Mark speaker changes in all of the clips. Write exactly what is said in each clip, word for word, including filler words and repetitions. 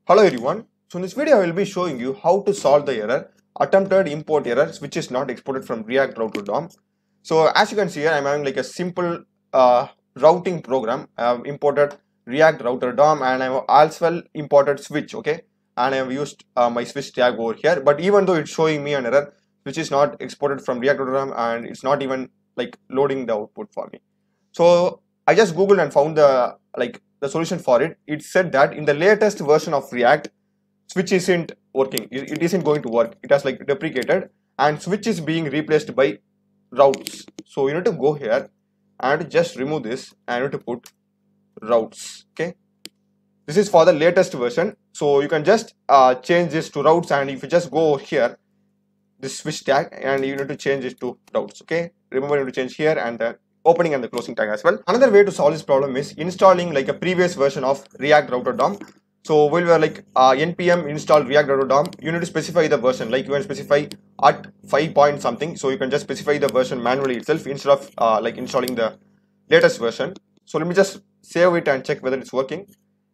Speaker 1: Hello everyone. So in this video I will be showing you how to solve the error attempted import error which is not exported from React Router D O M. So as you can see here, I'm having like a simple uh, routing program. I have imported React Router D O M and I have as well imported switch, okay, and I have used uh, my switch tag over here. But even though it's showing me an error which is not exported from React Router D O M and it's not even like loading the output for me. So I just googled and found the like the solution for it. It said that in the latest version of React, switch isn't working. It, it isn't going to work. It has like deprecated and switch is being replaced by routes. So you need to go here and just remove this and you need to put routes. Okay. This is for the latest version. So you can just uh, change this to routes, and if you just go over here, this switch tag, and you need to change it to routes. Okay. Remember you need to change here and the opening and the closing tag as well. Another way to solve this problem is installing like a previous version of React Router D O M. So when we are like uh, npm install React Router D O M, you need to specify the version. Like you can specify at five point something. So you can just specify the version manually itself instead of uh, like installing the latest version. So let me just save it and check whether it's working.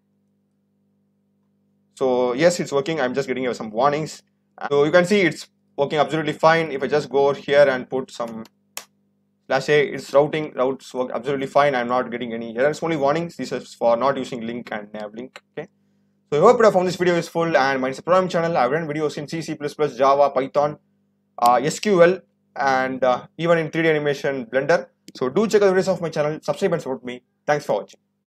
Speaker 1: So yes, it's working. I'm just getting some warnings. So you can see it's working absolutely fine. If I just go over here and put some slash a, it's routing, routes work absolutely fine. I'm not getting any errors, only warnings. This is for not using link and nav link. Okay. So I hope you have found this video useful, and my program channel, I've done videos in C, C plus plus, Java, Python, uh, S Q L, and uh, even in three D animation, Blender. So do check out the videos of my channel, subscribe and support me. Thanks for watching.